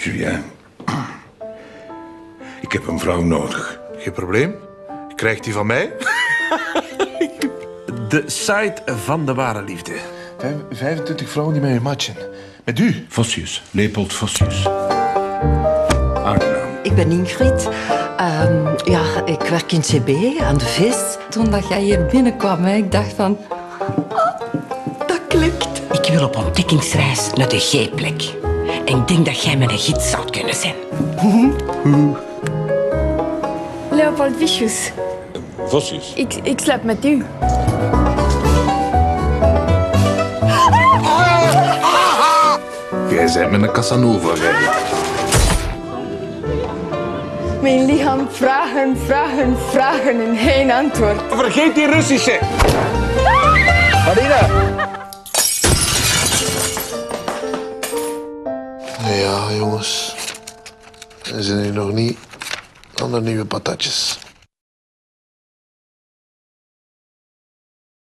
Julien. Ik heb een vrouw nodig. Geen probleem. Krijgt die van mij? De site van de ware liefde. 25 vrouwen die met je matchen. Met u? Vossius. Leopold Vossius. Aangenaam. Ik ben Ingrid. Ja, ik werk in CB aan de vis. Toen dat jij hier binnenkwam, hè, ik dacht van... Oh, dat klikt. Ik wil op ontdekkingsreis naar de G-plek. En ik denk dat jij mijn gids zou kunnen zijn. Leopold Vicious. Vossius. Ik slaap met u. Jij bent met een Casanova, jij. Mijn lichaam vragen, vragen, vragen en geen antwoord. Vergeet die Russische. Marina. Ja, jongens. We zijn hier nog niet aan de nieuwe patatjes.